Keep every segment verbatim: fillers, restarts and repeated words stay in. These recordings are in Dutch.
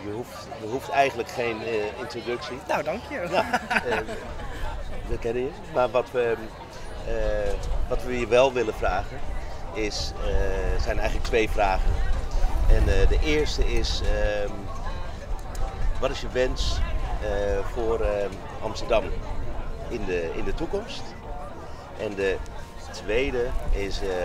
je hoeft, je hoeft eigenlijk geen uh, introductie. Nou, dank je. Ja, uh, dat ken je. Maar wat we, uh, wat we je wel willen vragen is, uh, zijn eigenlijk twee vragen. En uh, de eerste is, uh, wat is je wens uh, voor uh, Amsterdam in de, in de toekomst? En de tweede is, uh,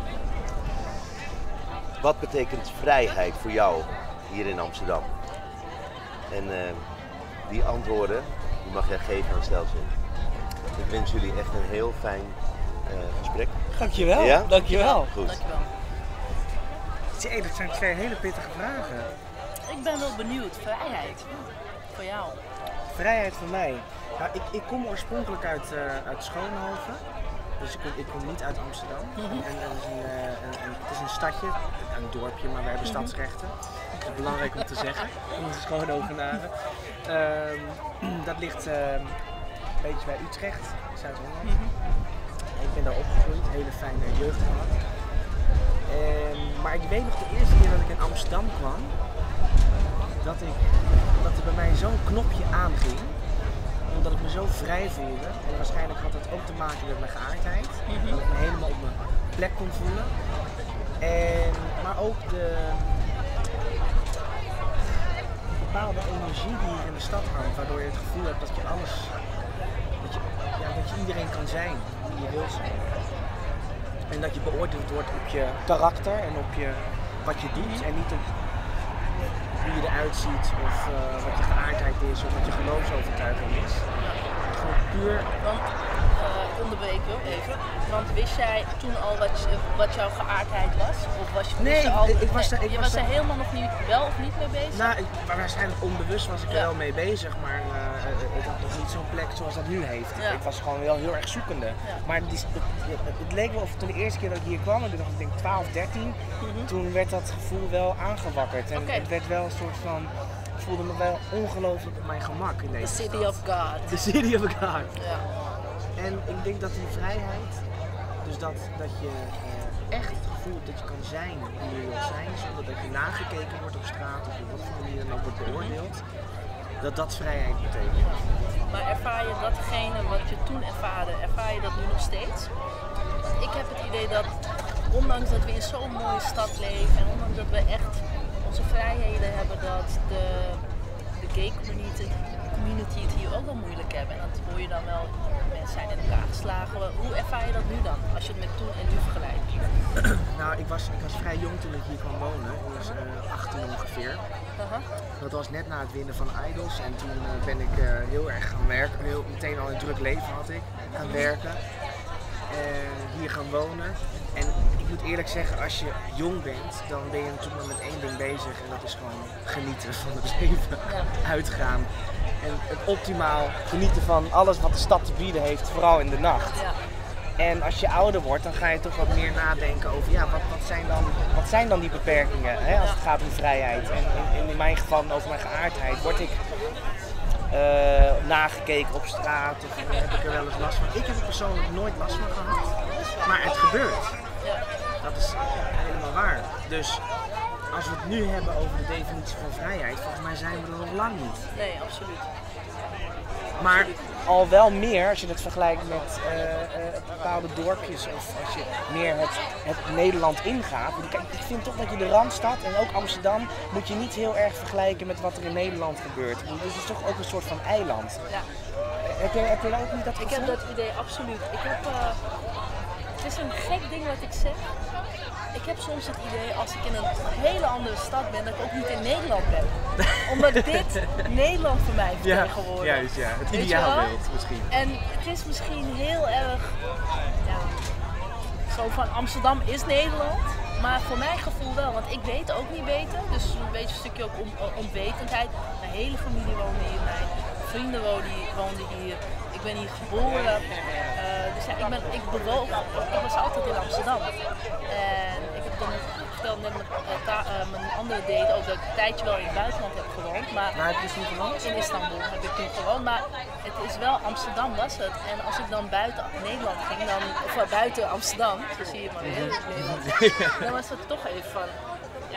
wat betekent vrijheid voor jou hier in Amsterdam? En uh, die antwoorden die mag jij geven aan Stelzin. Ik wens jullie echt een heel fijn uh, gesprek. Dankjewel. Ja? Dankjewel. Goed. Dankjewel. Hey, dat zijn twee hele pittige vragen. Ik ben wel benieuwd. Vrijheid. Voor jou. Vrijheid voor mij. Nou, ik, ik kom oorspronkelijk uit, uh, uit Schoonhoven. Dus ik kom, ik kom niet uit Amsterdam. Mm-hmm. en, en is een, uh, een, een, het is een stadje, een dorpje, maar wij hebben mm-hmm. stadsrechten. Dat is belangrijk om te zeggen, onze Schoonhovenaren. Uh, dat ligt uh, een beetje bij Utrecht, Zuid-Holland. Mm-hmm. Ik ben daar opgegroeid, hele fijne jeugd gehad. Uh, maar ik weet nog de eerste keer dat ik in Amsterdam kwam, dat, ik, dat er bij mij zo'n knopje aanging. Omdat ik me zo vrij voelde. En waarschijnlijk had dat ook te maken met mijn geaardheid. Mm-hmm. Dat ik me helemaal op mijn plek kon voelen. En, maar ook de bepaalde energie die hier in de stad hangt. Waardoor je het gevoel hebt dat je alles, dat je, ja, dat je iedereen kan zijn die je wilt zijn. En dat je beoordeeld wordt op je karakter en op je, wat je doet. En niet op hoe je eruit ziet of uh, wat je geaardheid is of wat je geloofsovertuiging is. Gewoon puur. Want, uh, ik onderbreek je even, want wist jij toen al wat, je, wat jouw geaardheid was? Of was je, nee, je al, ik, ik was er, ik je was was er er helemaal nog niet, wel of niet mee bezig? Nou, ik, waarschijnlijk onbewust was ik er ja. wel mee bezig, maar uh, het had nog niet zo'n plek zoals dat nu heeft. Ja. Ik was gewoon wel heel erg zoekende. Ja. Maar die, het, het, het leek wel of toen de eerste keer dat ik hier kwam, ik dacht ik denk twaalf, dertien, mm-hmm. toen werd dat gevoel wel aangewakkerd. En okay. het werd wel een soort van, ik voelde me wel ongelooflijk op mijn gemak in deze The City stad. of God. The City of God. Ja. En ik denk dat die vrijheid, dus dat, dat je uh, echt het gevoel hebt dat je kan zijn wie je wilt zijn, zonder dat je nagekeken wordt op straat of op wat voor manier dan ook wordt beoordeeld, dat dat vrijheid betekent. Maar ervaar je datgene wat je toen ervaarde, ervaar je dat nu nog steeds? Ik heb het idee dat, ondanks dat we in zo'n mooie stad leven en ondanks dat we echt onze vrijheden hebben, dat de, de gay community, community het hier ook wel moeilijk hebben. En dat hoor je dan wel, mensen zijn in elkaar geslagen. Hoe ervaar je dat nu dan, als je het met toen en nu vergelijkt? Nou, ik was, ik was vrij jong toen ik hier kwam wonen, ik was uh, achttien ongeveer. Uh-huh. Dat was net na het winnen van Idols en toen uh, ben ik uh, heel erg gaan werken, heel, meteen al een druk leven had ik, gaan werken. Uh, hier gaan wonen. En ik moet eerlijk zeggen, als je jong bent, dan ben je natuurlijk maar met één ding bezig en dat is gewoon genieten van het leven, ja. uitgaan. En het optimaal genieten van alles wat de stad te bieden heeft, vooral in de nacht. Ja. En als je ouder wordt, dan ga je toch wat meer nadenken over, ja, wat, wat, zijn, dan, wat zijn dan die beperkingen, hè, als het gaat om vrijheid. En in, in mijn geval over mijn geaardheid, word ik uh, nagekeken op straat of uh, heb ik er wel eens last van. Ik heb er persoonlijk nooit last van gehad, maar het gebeurt. Dat is helemaal waar. Dus als we het nu hebben over de definitie van vrijheid, volgens mij zijn we er nog lang niet. Nee, absoluut. Maar al wel meer als je het vergelijkt met uh, uh, bepaalde dorpjes of als je meer het, het Nederland ingaat. Kijk, ik vind toch dat je de Randstad en ook Amsterdam moet je niet heel erg vergelijken met wat er in Nederland gebeurt. Dus het is toch ook een soort van eiland. Ja. Heb je, heb je ook niet dat gevoel? Ik heb dat idee, absoluut. Ik heb, uh, het is een gek ding wat ik zeg. Ik heb soms het idee als ik in een hele andere stad ben, dat ik ook niet in Nederland ben. Omdat dit Nederland voor mij vertegenwoordigt. Ja, juist, ja. Het ideaalbeeld misschien. En het is misschien heel erg, ja, zo van Amsterdam is Nederland. Maar voor mijn gevoel wel, want ik weet ook niet beter. Dus een beetje een stukje ook on onwetendheid. Mijn hele familie woonde hier, mijn vrienden woonden hier. Ik ben hier geboren. Uh, dus ja, ik, ben, ik bewoog, ik was altijd in Amsterdam. En ik heb dan verteld net met uh, uh, mijn andere date ook dat ik een tijdje wel in het buitenland heb gewoond. Maar Waar heb je toen gewoond? In Istanbul heb ik toen gewoond. Maar het is wel, Amsterdam was het. En als ik dan buiten Nederland ging, dan, of uh, buiten Amsterdam, zo zie je maar weer, Nederland, dan was het toch even van, ja, uh,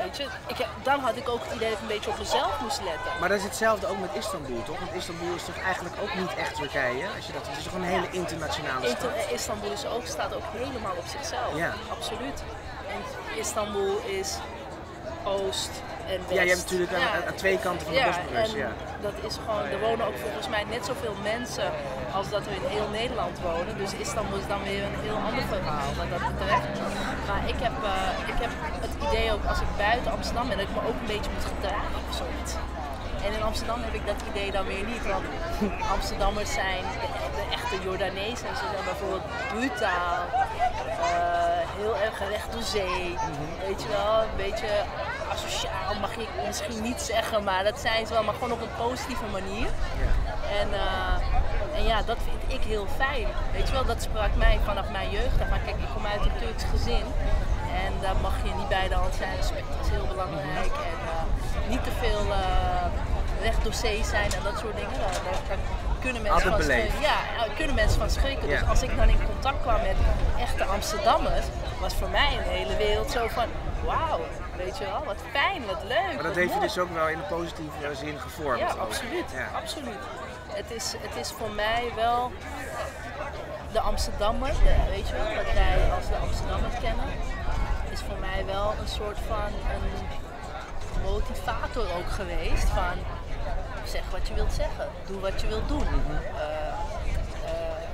Weet je, ik, dan had ik ook het idee dat ik een beetje op mezelf moest letten. Maar dat is hetzelfde ook met Istanbul, toch? Want Istanbul is toch eigenlijk ook niet echt Turkije? Als je dat, het is toch een hele internationale stad? Inter Istanbul is ook, staat ook helemaal op zichzelf. Ja. Absoluut. En Istanbul is Oost en West. Ja, je hebt natuurlijk aan, Ja. aan twee kanten van de Ja, Bosporus. en Ja. dat is gewoon, er wonen ook volgens mij net zoveel mensen als dat er in heel Nederland wonen. Dus Istanbul is dan weer een heel ander verhaal wat dat betreft. Maar ik heb, uh, ik heb het idee ook als ik buiten Amsterdam ben, dat ik me ook een beetje moet gedragen of zoiets. En in Amsterdam heb ik dat idee dan weer niet, want Amsterdammers zijn de, de echte Jordanezen. Ze zijn bijvoorbeeld brutaal, uh, heel erg recht door zee, mm-hmm. weet je wel, een beetje asociaal mag ik misschien niet zeggen, maar dat zijn ze wel, maar gewoon op een positieve manier. Ja. En, uh, en ja, dat vind ik heel fijn. Weet je wel, dat sprak mij vanaf mijn jeugd af. Maar kijk, ik kom uit een Turks gezin en daar mag je niet bij de hand zijn. Respect is heel belangrijk en uh, niet te veel uh, recht door zee zijn en dat soort dingen. Daar, daar, daar kunnen mensen van schrikken. Ja, kunnen mensen van schrikken. Ja. Dus als ik dan in contact kwam met echte Amsterdammers, was voor mij een hele wereld zo van, wauw, weet je wel, wat fijn, wat leuk. Maar dat heeft je dus ook wel in een positieve zin gevormd. Ja, ook. absoluut. Ja. absoluut. Het is, het is voor mij wel de Amsterdammer, de, weet je wel, wat wij als de Amsterdammer kennen, is voor mij wel een soort van een motivator ook geweest van zeg wat je wilt zeggen, doe wat je wilt doen. Mm-hmm. uh, uh,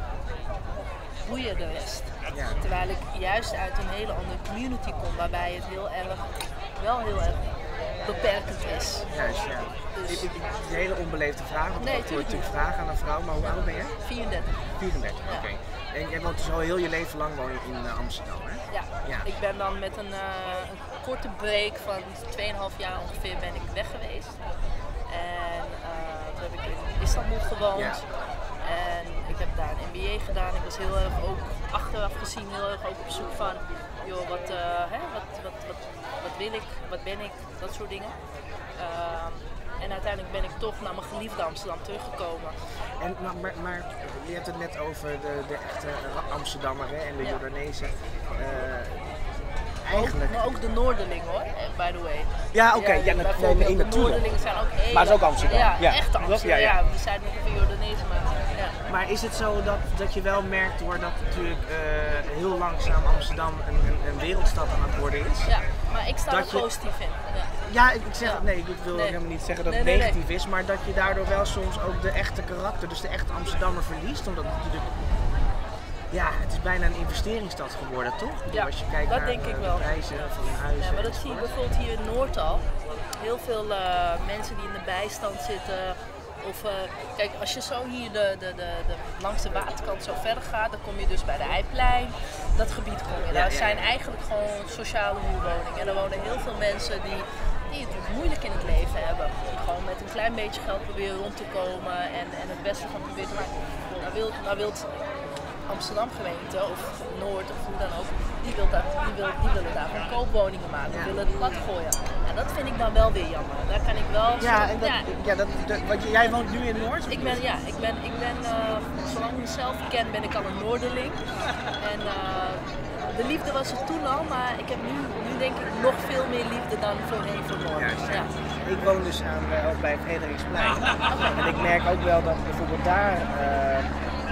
boeien de rest. Ja. Terwijl ik juist uit een hele andere community kom waarbij het heel erg, wel heel erg beperkend is. Juist, ja. Dus, ik, ik, ik, een hele onbeleefde vraag, want nee, ik hoor natuurlijk vragen aan een vrouw, maar hoe oud ben je? vierendertig. vierendertig, Ja. oké. Okay. En jij woont dus al heel je leven lang woon je in uh, Amsterdam, hè? Ja. ja, ik ben dan met een, uh, een korte break van twee komma vijf jaar ongeveer ben ik weg geweest. En uh, toen heb ik in Istanbul gewoond. Ja. En ik heb daar een M B A gedaan. Ik was heel erg ook achteraf gezien heel erg ook op zoek van, joh, wat, uh, hè, wat, wat, wat, wat wil ik, wat ben ik, dat soort dingen. Uh, en uiteindelijk ben ik toch naar mijn geliefde Amsterdam teruggekomen. En, maar, maar, maar je hebt het net over de, de echte Amsterdammer hè, en de ja. Jordanezen. Uh, eigenlijk... Ook, maar ook de Noorderling hoor, by the way. Ja, oké. Okay. Ja, ja, nee, nee, nee, de natuurlijk. Noorderlingen zijn ook heel... Maar het is ook Amsterdam. Ja, ja. echt Amsterdam. Ja, ja. ja, we zijn nog even Jordanezen, maar... Ja. Maar is het zo dat, dat je wel merkt hoor, dat natuurlijk uh, heel langzaam Amsterdam een, een, een wereldstad aan het worden is? Ja, maar ik sta er je... positief in. Ja, ja ik zeg, ja. nee, ik wil nee. helemaal niet zeggen dat nee, het nee, negatief nee. is, maar dat je daardoor wel soms ook de echte karakter, dus de echte Amsterdammer verliest, omdat het natuurlijk... Ja, het is bijna een investeringsstad geworden, toch? Ja, als je kijkt dat naar denk ik de wel. prijzen van een huis. Ja, maar dat zie je bijvoorbeeld hier in Noord al. Heel veel uh, mensen die in de bijstand zitten. Of uh, kijk, als je zo hier de, de, de, de, langs de waterkant zo verder gaat, dan kom je dus bij de Eiplein. Dat gebied kom je. Daar ja, ja, ja. zijn eigenlijk gewoon sociale huurwoningen. En er wonen heel veel mensen die, die het moeilijk in het leven hebben. Die gewoon met een klein beetje geld proberen rond te komen en, en het beste van proberen te maken. Nou wilt, nou wilt Amsterdam gemeente of Noord of hoe dan ook, die, wil dat, die, wil, die willen daar gewoon koopwoningen maken, die willen het plat gooien. En dat vind ik dan wel weer jammer. Daar kan ik wel... Ja, zo, en dat, ja. ja dat, dat, wat, jij woont nu in Noord? Ik ben, ja, ik ben, ik ben uh, zolang ik mezelf ken, ben ik al een Noorderling. En uh, de liefde was er toen al, maar ik heb nu, nu denk ik nog veel meer liefde dan voorheen voor Noord. Juist, ja. Ik woon dus aan, uh, ook bij Frederiksplein. En ik merk ook wel dat bijvoorbeeld daar... Uh,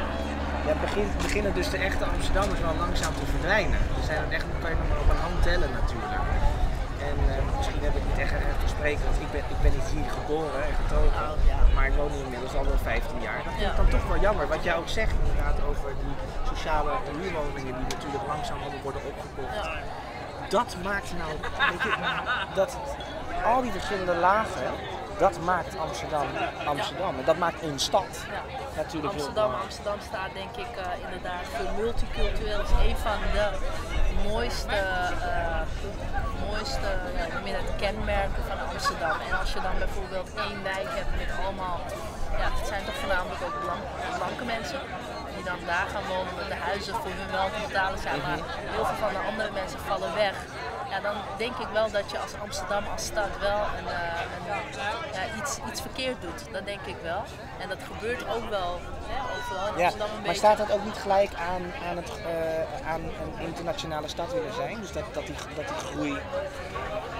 Ja, begint, beginnen dus de echte Amsterdammers wel langzaam te verdwijnen. Er zijn er echt, kan je nog maar op een hand tellen natuurlijk. En uh, misschien heb ik niet echt recht te spreken, want ik ben, ik ben niet hier geboren en getogen. Oh, ja. Maar ik woon hier inmiddels al wel vijftien jaar. Dat vind ik ja. dan toch wel jammer. Wat jij ook zegt inderdaad over die sociale huurwoningen die natuurlijk langzaam allemaal worden opgekocht. Ja. Dat maakt nou, weet je, dat al die verschillende lagen, dat maakt Amsterdam Amsterdam. En dat maakt een stad. Ja. Natuurlijk Amsterdam, Amsterdam staat denk ik uh, inderdaad voor multicultureel. Dat is een van de mooiste, uh, mooiste ja, het kenmerken van Amsterdam. En als je dan bijvoorbeeld één wijk hebt met allemaal, ja, het zijn toch voornamelijk ook blank, blanke mensen. Die dan daar gaan wonen, met de huizen voor hun wel te betalen zijn. Maar heel veel van de andere mensen vallen weg. Ja, dan denk ik wel dat je als Amsterdam als stad wel een, uh, een, ja, iets, iets verkeerd doet. Dat denk ik wel. En dat gebeurt ook wel hè, overal in Amsterdam ja, een maar beetje. staat dat ook niet gelijk aan, aan, het, uh, aan een internationale stad willen zijn? Dus dat, dat, die, dat die groei... Ja,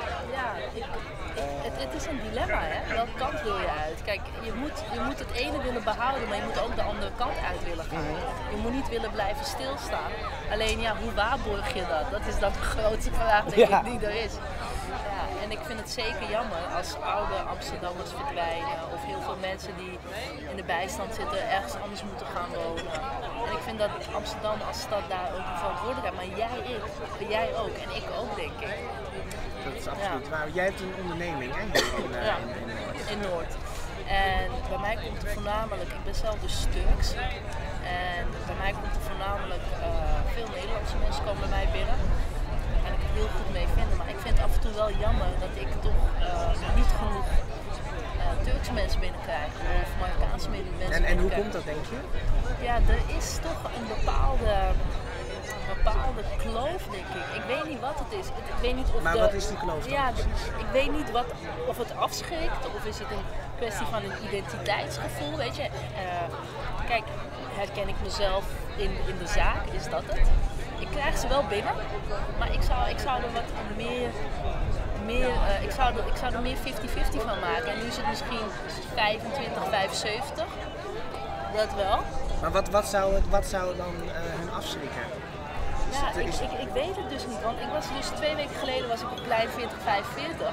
Ja, ik, ik, het, het is een dilemma, hè? Welke kant wil je uit? Kijk, je moet, je moet het ene willen behouden, maar je moet ook de andere kant uit willen gaan. Je moet niet willen blijven stilstaan. Alleen, ja, hoe waarborg je dat? Dat is dan de grootste vraag, denk Ja. ik, die er is. Ja, en ik vind het zeker jammer als oude Amsterdammers verdwijnen of heel veel mensen die in de bijstand zitten ergens anders moeten gaan wonen. En ik vind dat Amsterdam als stad daar ook een verantwoordelijkheid, maar jij, ik, jij ook en ik ook, denk ik. Dat is absoluut Ja. waar. Jij hebt een onderneming, hè? Hier in, uh, Ja, in, in Noord. in Noord. En bij mij komt er voornamelijk, ik ben zelf dus Turks, en bij mij komt er voornamelijk uh, veel Nederlandse mensen komen bij mij binnen. Daar kan ik het heel goed mee vinden, maar ik vind het af en toe wel jammer dat ik toch uh, niet genoeg uh, Turkse mensen binnenkrijg of Marokkaanse mensen En, en hoe binnenkrijg. komt dat, denk je? Ja, er is toch een bepaalde, bepaalde kloof, denk ik. Ik weet niet wat het is. Ik, ik weet niet of Maar de, wat is die kloof dan Ja, de- precies? ik weet niet wat, of het afschrikt of is het een kwestie van een identiteitsgevoel, weet je. Uh, kijk, herken ik mezelf in, in de zaak, is dat het? Ik krijg ze wel binnen, maar ik zou, ik zou er wat meer, meer uh, ik, zou er, ik zou er meer vijftig vijftig van maken. En nu is het misschien vijfentwintig, vijfenzeventig. Dat wel. Maar wat, wat, zou, het, wat zou dan uh, hun afschrikken? Is Ja, het- ik, is- ik, ik weet het dus niet, want ik was dus twee weken geleden was ik op plein veertig vijfenveertig.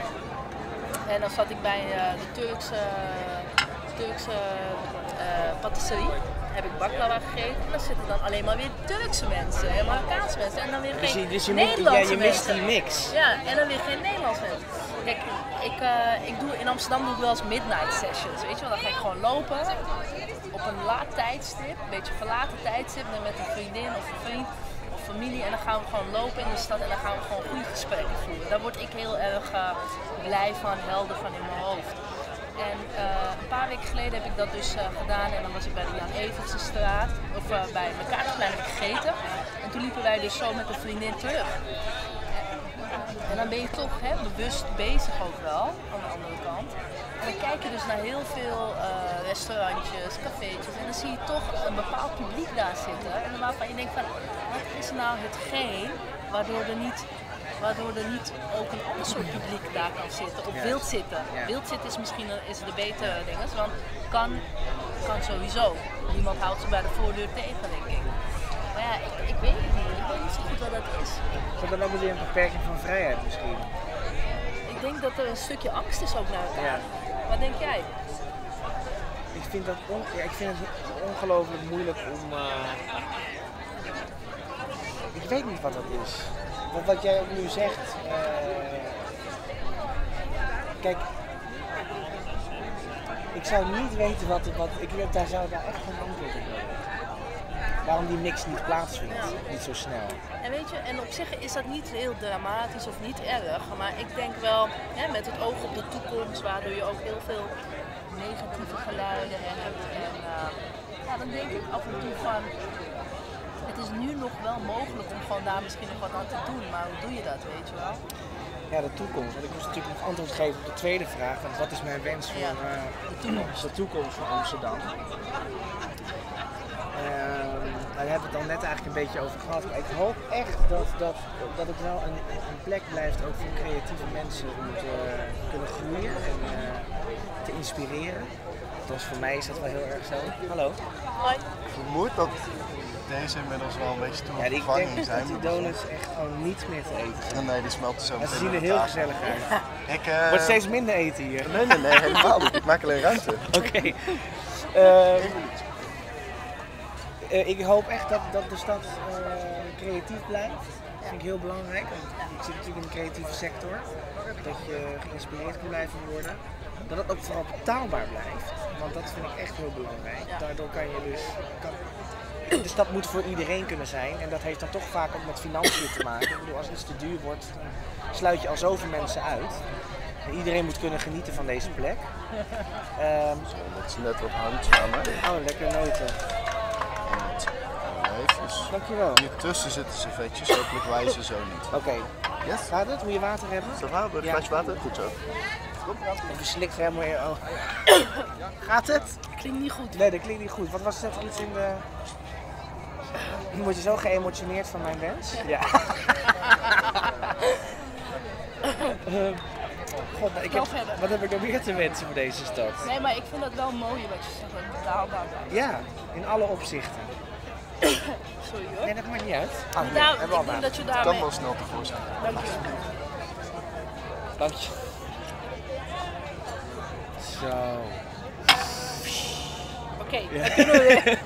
En dan zat ik bij uh, de Turkse, Turkse uh, patisserie. Heb ik baklava gegeten en dan zitten dan alleen maar weer Turkse mensen en Marokkaanse mensen en dan weer Dus geen je, dus je, mist- Nederlandse ja, je mist mensen. die mix. Ja, en dan weer geen Nederlands mensen. Kijk, ik, uh, ik doe, in Amsterdam doe ik wel eens midnight sessions, weet je wel. Dan ga ik gewoon lopen op een laat tijdstip, een beetje verlaten tijdstip, dan met een vriendin of een vriend of familie. En dan gaan we gewoon lopen in de stad en dan gaan we gewoon goede gesprekken voeren. Daar word ik heel erg uh, blij van, helder van in mijn hoofd. En uh, een paar weken geleden heb ik dat dus uh, gedaan en dan was ik bij de Jan Evertsenstraat, of uh, bij mijn Kaartenplein heb ik gegeten. En toen liepen wij dus zo met een vriendin terug. En dan ben je toch hè, bewust bezig ook wel, aan de andere kant. En dan kijk je dus naar heel veel uh, restaurantjes, cafeetjes en dan zie je toch een bepaald publiek daar zitten. En waarvan je denkt van, wat is nou hetgeen waardoor er niet... Waardoor er niet ook een ander soort publiek daar kan zitten, of Ja. wilt zitten. Ja. Wilt zitten is misschien een, is de betere ding, want kan, kan sowieso. Niemand houdt ze bij de voordeur tegen, denk ik. Maar ja, ik, ik weet het niet. Ik weet niet zo goed wat dat is. Is dat dan ook weer een beperking van vrijheid misschien? Ik denk dat er een stukje angst is ook naar elkaar. Ja. Wat denk jij? Ik vind, dat on, ja, ik vind het ongelooflijk moeilijk om... Uh, ik weet niet wat dat is. Wat, wat jij ook nu zegt... Uh, kijk... Ik zou niet weten wat... wat ik, daar zou ik daar echt geen antwoord op hebben. Waarom die mix niet plaatsvindt. Ja. Niet zo snel. En weet je, en op zich is dat niet heel dramatisch of niet erg, maar ik denk wel, hè, met het oog op de toekomst, waardoor je ook heel veel negatieve geluiden hebt. En uh, ja, dan denk ik af en toe van, het is nu nog wel mogelijk om gewoon daar misschien nog wat aan te doen, maar hoe doe je dat, weet je wel? Ja, de toekomst. Want ik moest natuurlijk nog antwoord geven op de tweede vraag. Want wat is mijn wens voor Ja, uh, de toekomst. de toekomst van Amsterdam? Uh, daar hebben we het al net eigenlijk een beetje over gehad. Maar ik hoop echt dat, dat, dat het wel een, een plek blijft ook voor creatieve mensen om te kunnen groeien en uh, te inspireren. Althans, voor mij is dat wel heel erg zo. Hallo. Hoi. Ik vermoed dat deze inmiddels wel een beetje toe Ja, aan ik vervanging denk zijn. dat die donuts echt gewoon niet meer te eten zijn. Nee, die smelten zo Maar meteen ze zien er op de heel tafel. gezellig uit. Ik, uh, Wordt steeds minder eten hier. Nee, nee, nee, helemaal niet. Ik maak alleen ruimte. Oké. Okay. Uh, uh, ik hoop echt dat, dat de stad uh, creatief blijft. Dat vind ik heel belangrijk. Want ik zit natuurlijk in de creatieve sector. Dat je geïnspireerd kan blijven worden. Dat het ook vooral betaalbaar blijft. Want dat vind ik echt heel belangrijk. Daardoor kan je dus... Kan, de stad moet voor iedereen kunnen zijn. En dat heeft dan toch vaak ook met financiën te maken. Ik bedoel, als iets te duur wordt, dan sluit je al zoveel mensen uit. En iedereen moet kunnen genieten van deze plek. Um, Dat is net wat handjes aan mij. oh, lekker noten. Even. Dankjewel. Hier tussen zitten servetjes, hopelijk wijzen zo niet. Oké. Okay. Yes? Gaat het? Moet je water hebben? Zo gaan we, een flesje water? Goed zo. Of je slikt er helemaal in je oog. Gaat het? Klinkt niet goed. Nee, dat klinkt niet goed. Wat was net iets in de... Word je zo geëmotioneerd van mijn wens? Ja. Uh, God, ik heb, wat heb ik nog meer te wensen voor deze stad? Nee, maar ik vind dat wel mooi wat je zegt, dat betaalbaar blijft. Ja, in alle opzichten. Sorry hoor. Nee, dat maakt niet uit. Ah, nee, nou, ik denk dat je daar kan wel snel tevoorschijn. Dank je. Dank je. Zo. Oké, okay, ja. Dat kunnen we weer.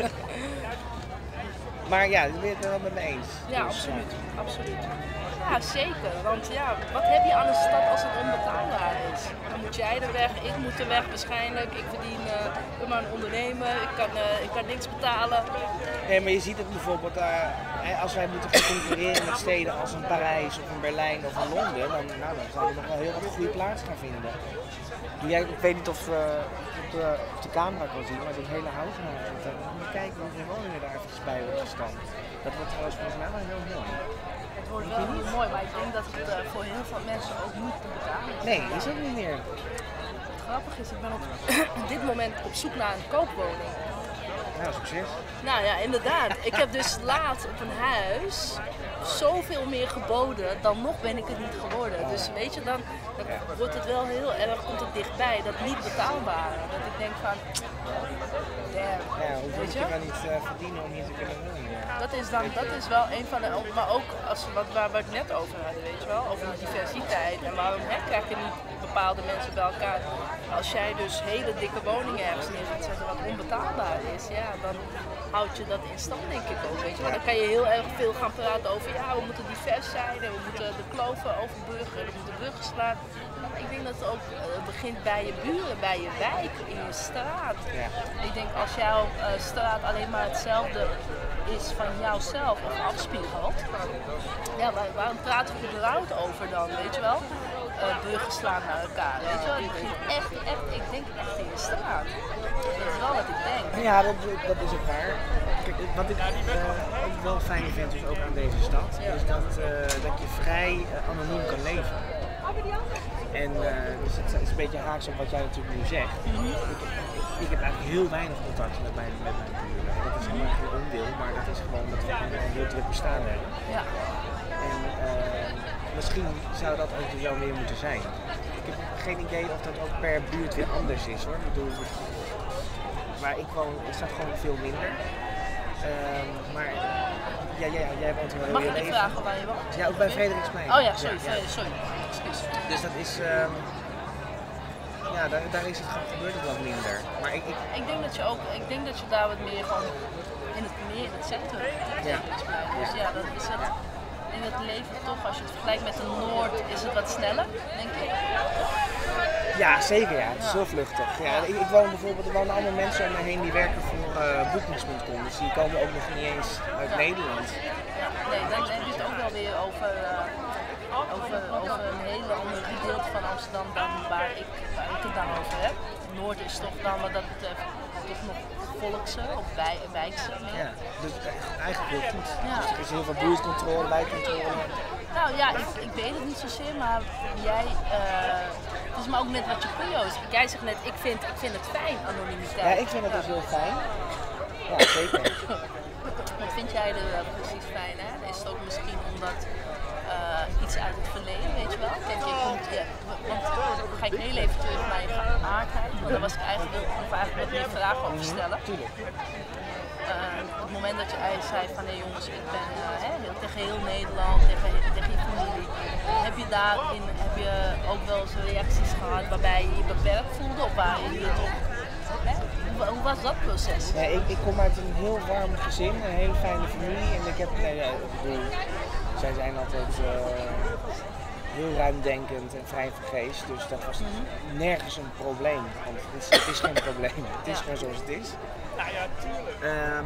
Maar ja, dat ben je het er wel met me eens. Ja, dus, absoluut. absoluut. Ja, zeker. Want ja, wat heb je aan een stad als het onbetaalbaar is? Dan moet jij er weg, ik moet er weg waarschijnlijk. Ik verdien, uh, ik ben maar een ondernemer, ik kan, uh, ik kan niks betalen. Nee, maar je ziet het bijvoorbeeld, uh, als wij moeten gaan concurreren met steden als een Parijs of een Berlijn of een Londen, dan, nou, dan zouden we nog wel heel wat goede plaats gaan vinden. Jij, ik weet niet of uh, op, de, op de camera kan zien, maar die hele huizenhuis. Moet je kijken hoeveel woningen daar eventjes bij worden gestaan. Dat wordt trouwens volgens mij wel heel mooi. Het wordt wel heel mooi, maar ik denk dat het uh, voor heel veel mensen ook niet te betalen is. Nee, is ook niet meer. Het grappige is, ik ben op dit moment op zoek naar een koopwoning. Nou, succes. Nou ja, inderdaad. Ik heb dus laat op een huis zoveel meer geboden, dan nog ben ik het niet geworden. Dus weet je, dan, dan wordt het wel heel erg, komt het dichtbij, dat niet betaalbare. Dat ik denk van, damn, ja, hoe moet je dan niet uh, verdienen om hier te kunnen wonen? Dat is, dan, dat is wel een van de, maar ook als, wat, waar we het net over hadden, weet je wel, over de diversiteit. En waarom hè, krijg je niet bepaalde mensen bij elkaar? Als jij dus hele dikke woningen ergens neer gaat zetten wat onbetaalbaar is, ja, dan houd je dat in stand, denk ik ook, weet je wel. Dan kan je heel erg veel gaan praten over, ja, we moeten divers zijn en we moeten de kloven overbruggen en we moeten bruggen slaan. Ik denk dat het ook uh, begint bij je buren, bij je wijk, in je straat. Ja. Ik denk als jouw uh, straat alleen maar hetzelfde is van jouzelf of afspiegelt, ja, waar, waarom praten we er überhaupt over dan, weet je wel? Uh, bruggen slaan naar elkaar, weet je wel? Het begint echt, echt, ik denk echt in je straat. Dat is wel wat ik denk. Ja, dat, dat is ook waar. Kijk, wat ik uh, ook wel fijn vind dus ook aan deze stad, ja. is dat, uh, dat je vrij uh, anoniem kan leven. En uh, dus het is een beetje haaks op wat jij natuurlijk nu zegt. Mm-hmm. ik, ik heb eigenlijk heel weinig contact met mijn, met mijn buren. Dat is helemaal geen onwil, maar dat is gewoon dat we gewoon een heel druk bestaan hebben. Ja. En uh, misschien zou dat ook wel meer moeten zijn. Ik heb geen idee of dat ook per buurt weer anders is hoor. Ik bedoel, waar ik woon is dat gewoon veel minder. Uh, maar ja, ja, jij woont er wel heel Mag ik even vragen waar je woont? Ja, ook bij Frederiksplein. Oh ja, sorry, ja, ja. sorry. Excuse. Dus dat is, um, ja, daar, daar is het gewoon gebeurt het wat minder. Maar ik, ik, ik denk dat je ook, ik denk dat je daar wat meer van in het meer in het centrum ja. Dus ja, dat is het. In het leven toch, als je het vergelijkt met de Noord, is het wat sneller, denk ik. Ja, zeker ja. Het is heel vluchtig. Ja, ik, ik woon bijvoorbeeld, er wonen allemaal mensen om me heen die werken voor uh, boekings punt com. Dus die komen ook nog niet eens uit ja. Nederland. Ja, nee, dan heb je het ook wel weer over, uh, over, over een hele andere gedeelte van Amsterdam dan waar ik, waar ik het dan over heb. Noord is toch dan wat dat betreft toch nog volkse of wij, wijkse. Nee? Ja, dus eigenlijk heel goed. Ja. Dus er is heel veel buurtcontrole, wijkcontrole. Nou ja, ik, ik weet het niet zozeer, maar jij, uh, het is maar ook net wat je prio is. Jij zegt net, ik vind, ik vind het fijn, anonimiteit. Ja, ik vind het ja. dus heel fijn. Ja, zeker. Wat vind jij er uh, precies fijn, hè? Is het ook misschien omdat uh, iets uit het verleden, weet je wel? Kijk, je komt, ja, want dan ga ik heel even terug naar je geaardheid, want daar was ik eigenlijk, nog eigenlijk wat meer vragen over stellen. Tuurlijk. Uh, op het moment dat je zei van nee jongens, ik ben uh, hè, heel, tegen heel Nederland, tegen, tegen je familie. Heb je daarin heb je ook wel eens reacties gehad waarbij je je beperkt voelde of waar je je toch. Hè? Hoe, hoe was dat proces? Ja, ik, ik kom uit een heel warm gezin, een hele fijne familie en ik heb, nee, ja, ik bedoel, zij zijn altijd uh, heel ruimdenkend en vrij van geest, dus dat was mm-hmm. nergens een probleem. Want het is, het is geen probleem, het is ja. gewoon zoals het is. Nou ja, tuurlijk. Um,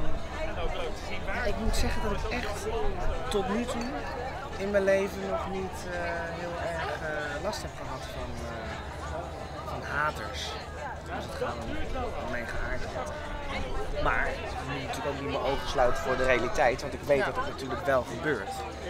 ik moet zeggen dat ik echt tot nu toe in mijn leven nog niet uh, heel erg uh, last heb gehad van, uh, van haters. Als het gaat om, om mijn geaardheid. Maar ik moet natuurlijk ook niet mijn ogen sluiten voor de realiteit, want ik weet ja. dat het natuurlijk wel gebeurt.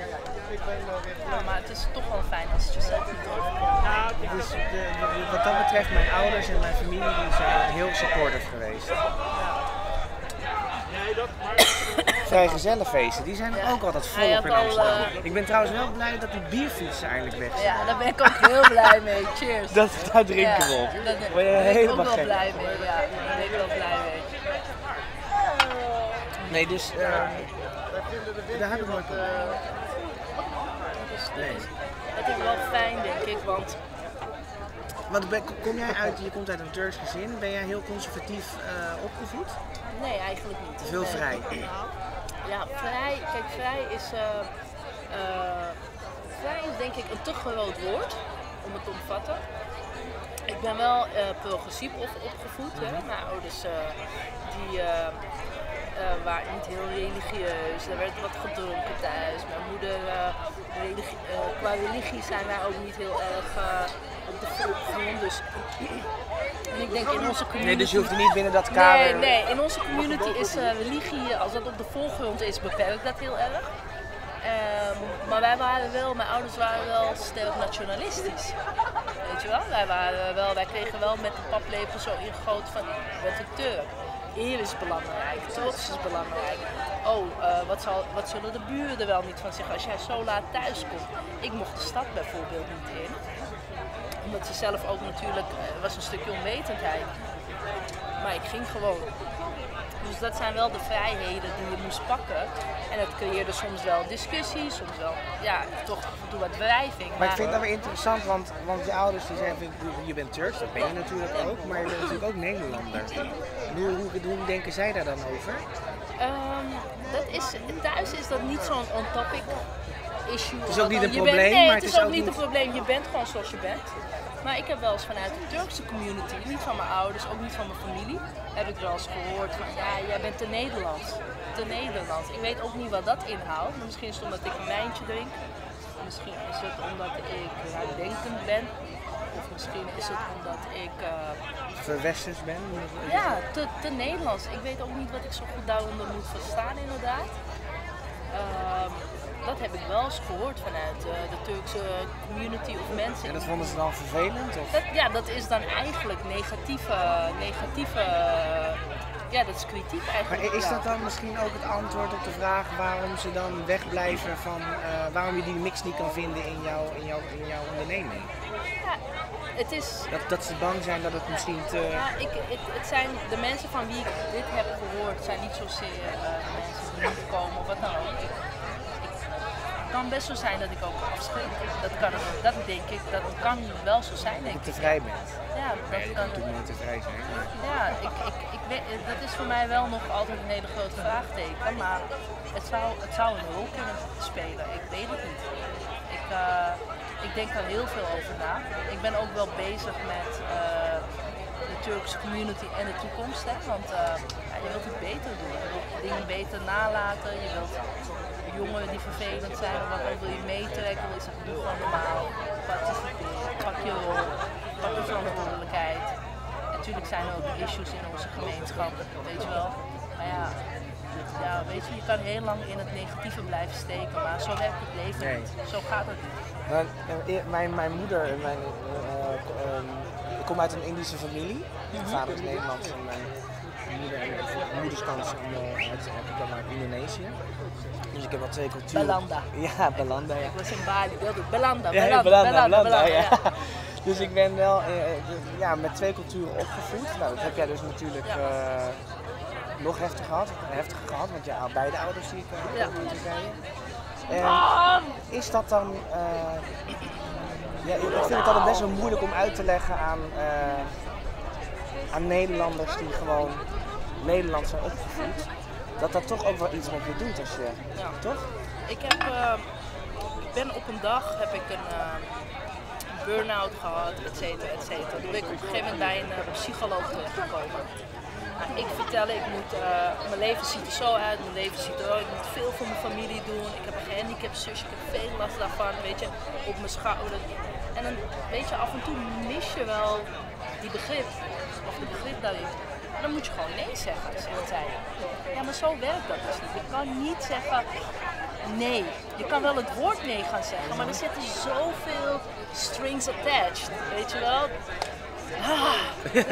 Ja, maar het is toch wel fijn als het jezelf niet doet. Dus de, de, wat dat betreft, mijn ouders en mijn familie die zijn heel supportive geweest. vrijgezellenfeesten, die zijn Ja. ook altijd Hij volop had in al, Amsterdam. uh, Ik ben trouwens wel blij dat die bierfietsen eindelijk weg zijn. Ja, daar ben ik ook heel blij mee. Cheers. Dat, daar drinken we Ja, op. daar Word je ben ik ook helemaal wel gek. blij mee. Ja, daar ben ik wel blij mee. Nee, dus uh, daar heb ik nooit op. Nee. Dat is wel fijn, denk ik, want Want ben- kom jij uit, je komt uit een Turks gezin, ben jij heel conservatief uh, opgevoed? nee, eigenlijk niet. Veel Nee. vrij. Ja, vrij, kijk, vrij is, uh, uh, vrij is denk ik een te groot woord om het te omvatten. Ik ben wel uh, progressief op, opgevoed, hè. Mijn ouders uh, die uh, uh, waren niet heel religieus, er werd wat gedronken thuis. Mijn moeder, uh, religie, uh, qua religie zijn wij ook niet heel erg uh, op de voorgrond. Dus en ik denk in onze community... Nee, dus je hoeft er niet binnen dat kader... Nee, nee, in onze community is uh, religie, als dat op de voorgrond is, beperkt dat heel erg. Um, maar wij waren wel, mijn ouders waren wel sterk nationalistisch. Weet je wel? Wij, waren wel, wij kregen wel met de paplepel zo ingegoten van, je bent een Turk. Eer is belangrijk, trots is belangrijk. Oh, uh, wat, zal, wat zullen de buren er wel niet van zeggen als jij zo laat thuis komt? Ik mocht de stad bijvoorbeeld niet in. Omdat ze zelf ook natuurlijk, er was een stukje onwetendheid. Maar ik ging gewoon. Dus dat zijn wel de vrijheden die je moest pakken. En het creëerde soms wel discussie, soms wel, ja, toch af en toe wat wrijving. Maar ik vind dat weer interessant, want, want je ouders die zeggen, je bent Turks, dat ben je natuurlijk ook, maar je bent natuurlijk ook Nederlander. Hoe, hoe, hoe denken zij daar dan over? Um, dat is, thuis is dat niet zo'n on-topic issue. Het is ook niet een Je probleem, bent, nee, maar het is ook niet een probleem. Je bent gewoon zoals je bent. Maar ik heb wel eens vanuit de Turkse community, niet van mijn ouders, ook niet van mijn familie, heb ik wel eens gehoord van ja, jij bent te Nederlands. Te Nederlands. Ik weet ook niet wat dat inhoudt. Misschien is het omdat ik een wijntje drink. Misschien is het omdat ik ruimdenkend ben. Of misschien is het omdat ik... Uh, Verwesters ben? Ja, te, te Nederlands. Ik weet ook niet wat ik zo goed daaronder moet verstaan inderdaad. Uh, dat heb ik wel eens gehoord vanuit uh, de Turkse community of mensen. En dat vonden ze dan vervelend? Of? Dat, ja, dat is dan eigenlijk negatieve... negatieve ja, dat is kritiek eigenlijk. Maar is dat dan misschien ook het antwoord op de vraag waarom ze dan wegblijven van... Uh, waarom je die mix niet kan vinden in, jou, in, jou, in jouw onderneming? Ja, het is... Dat, dat ze bang zijn dat het misschien te... Ja, ik, het, het zijn de mensen van wie ik dit heb gehoord, zijn niet zozeer uh, mensen die niet komen of wat dan ook. Ik, het kan best zo zijn dat ik ook afschrik. Dat kan, dat denk ik, dat kan wel zo zijn, denk ik. Dat je te vrij bent. Ja, dat nee, je kan natuurlijk nooit te vrij zijn. Maar... Ja, ik, ik, ik weet, dat is voor mij wel nog altijd een hele grote vraagteken, maar het zou, het zou een rol kunnen spelen. Ik weet het niet. Ik, uh, ik denk er heel veel over na. Ik ben ook wel bezig met uh, de Turkse community en de toekomst, hè? Want uh, ja, je wilt het beter doen. Je wilt dingen beter nalaten. Je wilt jongeren die vervelend zijn of wat dan wil je meetrekken. Wil je zeggen, doe gewoon normaal. Participeren, pak je rol, pak je verantwoordelijkheid. Natuurlijk zijn er ook issues in onze gemeenschap, weet je wel. Maar ja, ja, weet je, je kan heel lang in het negatieve blijven steken, maar zo werkt het leven nee. niet. Zo gaat het niet. Mijn, mijn, mijn moeder, mijn, uh, um, ik kom uit een Indische familie. Mijn vader is Nederlands en mijn moeder en mijn moederskant is uit Indonesië. Dus ik heb al twee culturen. Belanda. Ja, Belanda. Ja. Ik was in Bali, wilde Belanda, Ja, Belanda, Belanda, Belanda, Belanda, Belanda, ja. ja. Dus ik ben wel uh, ja, met twee culturen opgevoed. Nou, dat heb jij dus natuurlijk uh, nog heftig gehad, heftig gehad, want ja, beide ouders zie ik uh, Ja. in Turkije. En is dat dan, uh, ja, ik vind het altijd best wel moeilijk om uit te leggen aan, uh, aan Nederlanders die gewoon Nederlands zijn opgevoed, dat dat toch ook wel iets met je doet als je, Ja. toch? Ik heb, uh, ik ben op een dag heb ik een uh, burn-out gehad, et cetera, et cetera. Toen ben ik op een gegeven moment bij een uh, psycholoog terechtgekomen. Nou, ik vertelde, ik moet, uh, mijn leven ziet er zo uit, mijn leven ziet er ook, ik moet veel voor mijn familie doen, ik heb een gehandicapt zusje, ik heb veel last daarvan, weet je, op mijn schouder. En dan, weet je, af en toe mis je wel die begrip, of de begrip daarin. En dan moet je gewoon nee zeggen, zegt zij. Ja, maar zo werkt dat dus niet. Je kan niet zeggen nee. Je kan wel het woord nee gaan zeggen, maar er zitten zoveel strings attached, weet je wel.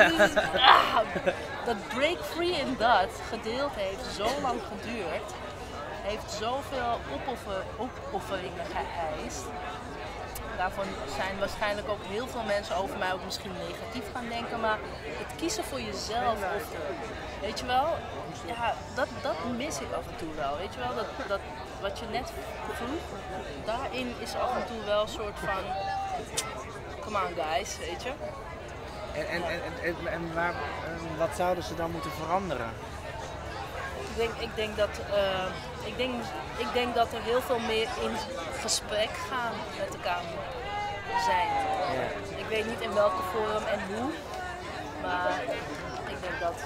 Ah, ah, dat break free in dat gedeelte heeft zo lang geduurd. heeft zoveel opoffer, opofferingen geëist. Daarvan zijn waarschijnlijk ook heel veel mensen over mij ook misschien negatief gaan denken, maar het kiezen voor jezelf, of, weet je wel, ja, dat, dat mis ik af en toe wel, weet je wel, dat, dat wat je net vroeg, daarin is af en toe wel een soort van, come on guys, weet je. En, en, en, en, en waar, wat zouden ze dan moeten veranderen? Ik denk, ik, denk dat, uh, ik, denk, ik denk dat er heel veel meer in gesprek gaan met elkaar zijn. Ja. Ik weet niet in welke vorm en hoe, maar ik denk dat,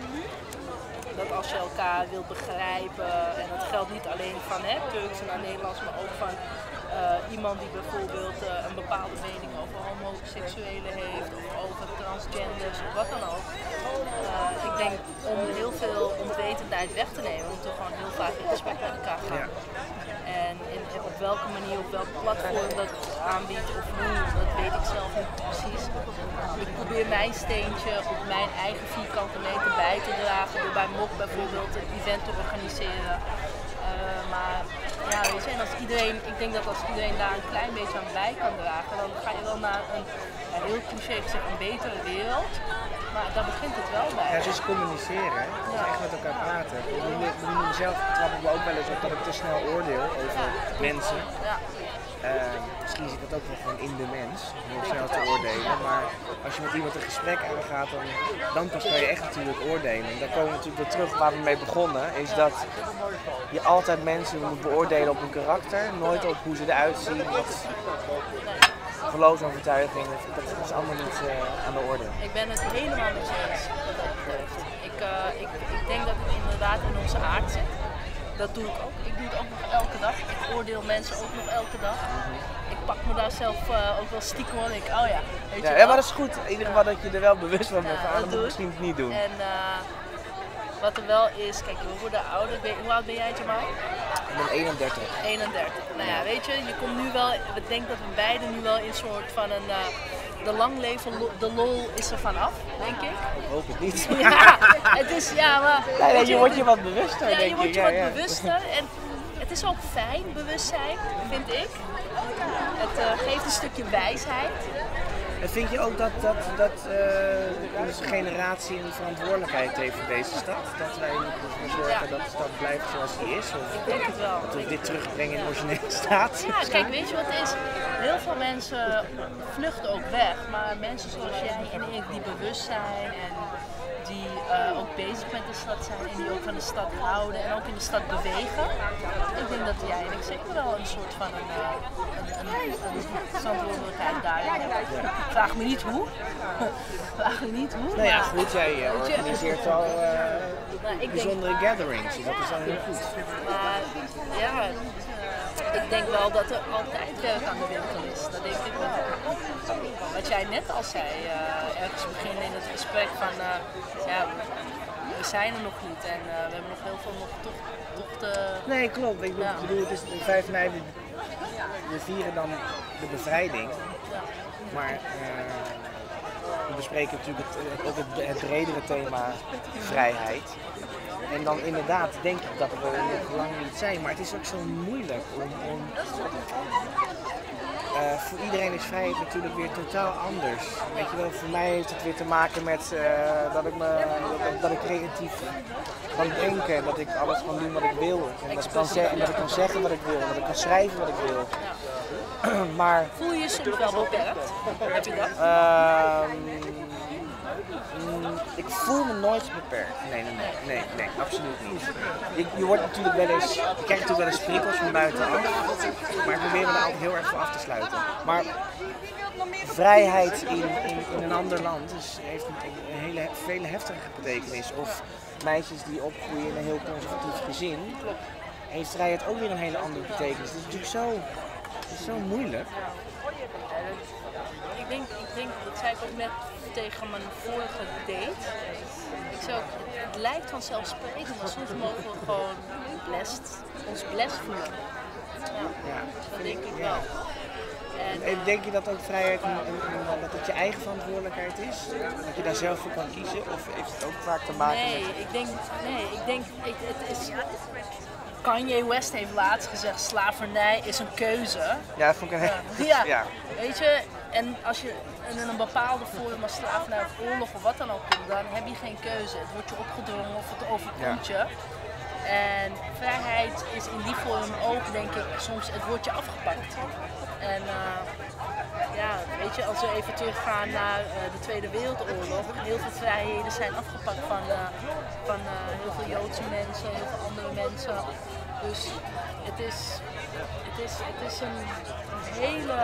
dat als je elkaar wilt begrijpen, en dat geldt niet alleen van hè, Turks naar Nederlands, maar ook van uh, iemand die bijvoorbeeld uh, een bepaalde mening over homoseksuelen heeft of over transgenders of wat dan ook. Uh, ik denk om heel veel onwetendheid weg te nemen, we moeten gewoon heel vaak in gesprek met elkaar gaan. Ja. En in, op welke manier, op welk platform dat aanbiedt of hoe, dat weet ik zelf niet precies. Ik probeer mijn steentje op mijn eigen vierkante meter bij te dragen door bij M O C bijvoorbeeld een event te organiseren. Uh, maar ja, weet je, en als iedereen, ik denk dat als iedereen daar een klein beetje aan bij kan dragen, dan ga je wel naar een, ja, heel cliché gezegd, een betere wereld. Maar daar begint het wel bij. Ja, het is communiceren, het is Ja. echt met elkaar praten. Ik noem mezelf, trap ik me ook wel eens op dat ik te snel oordeel over mensen. Ja. Uh, misschien zit dat ook wel gewoon in de mens, om zelf te oordelen. Maar als je met iemand een gesprek aangaat, dan, dan pas kan je echt natuurlijk oordelen. En daar komen we natuurlijk weer terug waar we mee begonnen, is dat je altijd mensen moet beoordelen op hun karakter, nooit op hoe ze eruit zien, wat geloofsovertuiging, dat is allemaal niet uh, aan de orde. Ik ben het helemaal met je eens wat dat betreft. Ik, uh, ik, ik denk dat het inderdaad in onze aard zit. Dat doe ik ook. Ik doe het ook nog elke dag. Ik oordeel mensen ook nog elke dag. Ik pak me daar zelf uh, ook wel stiekem aan. Ik, oh ja, weet Ja, je ja, maar dat is goed. In ieder geval dat je er wel bewust van bent. Ja, Ja, dat dat moet doe je ik. misschien niet doen. En uh, wat er wel is, kijk, we worden ouder. Ben- Hoe oud ben jij, Jamal? Ik ben eenendertig. eenendertig. Nou ja, weet je, je komt nu wel, ik denk dat we beiden nu wel in een soort van een, uh, de lang leven, lo- de lol is er vanaf, denk ik. Ik hoop het niet. Ja, het is, ja, maar... Nee, nee, weet je wordt je wat bewuster, Ja, denk je wordt ik. je Ja, wat ja. bewuster en het is ook fijn, bewustzijn, vind ik. Het uh, geeft een stukje wijsheid. En vind je ook dat, dat, dat uh, onze generatie een verantwoordelijkheid heeft voor deze stad? Dat wij ervoor zorgen Ja. dat de stad blijft zoals die is? Of Ik denk het wel. dat we dit terugbrengen in de originele staat? Ja, kijk, weet je wat het is? Heel veel mensen vluchten ook weg, maar mensen zoals jij en ik die bewust zijn en die uh, ook bezig met de stad zijn en die ook van de stad houden en ook in de stad bewegen. Ik denk dat jij en ik zeker wel een soort van een, uh, een, een, een verantwoordelijkheid daarin hebben. Vraag me niet hoe. Vraag me niet hoe. Nou ja, maar- goed, jij uh, Weet je- organiseert al uh, Nou, ik denk- bijzondere gatherings, dus dat is al heel goed. Maar ja, ik denk wel dat er altijd werk aan de winkel is. Dat denk ik wel. Wat jij net al zei, uh, ergens begin in het gesprek van, uh, ja, we zijn er nog niet en uh, we hebben nog heel veel nog toch, toch te... Nee, klopt. Ik Ja. bedoel, het is de vijf mei, we, we vieren dan de bevrijding. Maar uh, we bespreken natuurlijk het, ook het, het bredere thema vrijheid. En dan inderdaad denk ik dat we er nog lang niet zijn. Maar het is ook zo moeilijk om... om Uh, voor iedereen is vrijheid natuurlijk weer totaal anders. Weet je wel, voor mij heeft het weer te maken met uh, dat, ik me, dat, dat ik creatief kan denken en dat ik alles kan doen wat ik wil. En dat ik kan, ze- en dat ik kan zeggen wat ik wil en dat ik kan schrijven wat ik wil. Maar Voel je je soms wel beperkt? Heb je dat? Ehm, mm, ik voel me nooit beperkt. Nee, nee, nee, nee, nee, absoluut niet. Je, je wordt natuurlijk wel eens, je krijgt natuurlijk wel eens prikkels van buitenaf, maar ik probeer me daar altijd heel erg voor af te sluiten. Maar vrijheid in, in, in een ander land is, heeft een, een hele veel heftige betekenis. Of meisjes die opgroeien in een heel conservatief gezin, heeft vrijheid ook weer een hele andere betekenis. Het is natuurlijk zo, het is zo moeilijk. Ik denk, ik denk, dat zei ik ook net tegen mijn vorige date. Ik zei ook, het lijkt vanzelfsprekend, maar soms mogen we gewoon blessed, ons blessed voelen. Ja, Ja, dat denk ik ja. wel. En, En uh, denk je dat ook vrijheid, een, een, een, dat het je eigen verantwoordelijkheid is? Dat je daar zelf voor kan kiezen? Of heeft het ook vaak te maken nee, met... ik denk, nee, ik denk, ik, het is... Kanye West heeft laatst gezegd, slavernij is een keuze. Ja, dat vond ik een Ja, ja. ja. Weet je, en als je in een bepaalde vorm als slavernij of oorlog of wat dan ook komt, dan heb je geen keuze. Het wordt je opgedrongen of het overkomt je. En vrijheid is in die vorm ook, denk ik, soms het wordt je afgepakt. En uh, ja, weet je, als we even teruggaan naar uh, de Tweede Wereldoorlog, heel veel vrijheden zijn afgepakt van, uh, van uh, heel veel Joodse mensen, heel veel andere mensen. Dus het is, het is, het is een, een hele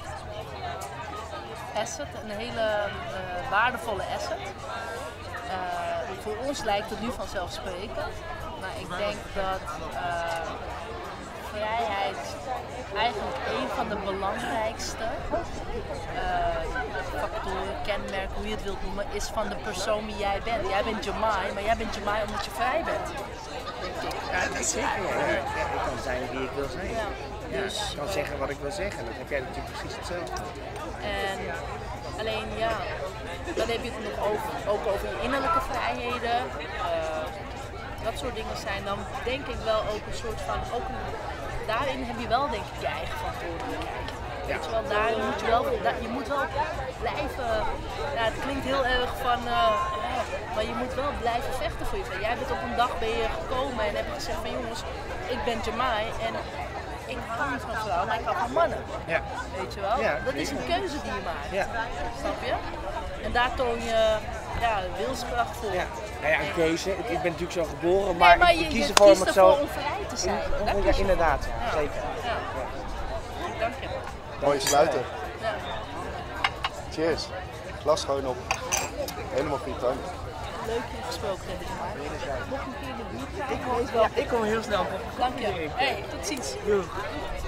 asset, een hele uh, waardevolle asset. Uh, voor ons lijkt het nu vanzelfsprekend, maar ik denk dat uh, vrijheid eigenlijk een van de belangrijkste uh, factoren, kenmerken, hoe je het wilt noemen, is van de persoon wie jij bent. Jij bent Jamai, maar jij bent Jamai omdat je vrij bent, denk ik. Ja, dat is zeker. Ja. Ja, ik kan zijn wie ik wil zijn. Ja, Ja, dus, ik kan uh, zeggen wat ik wil zeggen. Dat heb jij natuurlijk precies hetzelfde. En alleen ja, dan heb je het nog over, ook over je innerlijke vrijheden. Uh, dat soort dingen zijn dan denk ik wel ook een soort van, ook een, daarin heb je wel denk ik je eigen verantwoordelijkheid. Ja. Weet je wel, daar moet je wel, daar, je moet wel blijven, ja, het klinkt heel erg van, uh, uh, maar je moet wel blijven vechten voor je vrijheid. Jij bent op een dag ben je gekomen en heb je gezegd van jongens, ik ben Jamai en ik hou niet van vrouwen, maar ik hou van mannen. Ja. Weet je wel? Ja, dat is een keuze die je maakt. Ja. Snap je? En daar toon je ja, wilskracht voor. Ja. Nou ja, een keuze. Ik, ik ben natuurlijk zo geboren, Nee, maar, maar ik, je, ik kies je ervoor om kiest het ervoor zo... om vrij te zijn. In- Daar ja, kies je voor. inderdaad, Ja. zeker. Ja. Dank je. Mooie sluiter. Ja. Cheers. Glas gewoon op. Helemaal goed dan. Leuk je gesproken hebben, Jamai. Nog een keer de buurt. Ik kom, ja, ik kom heel snel op. Dank je. Hey, tot ziens. Doei.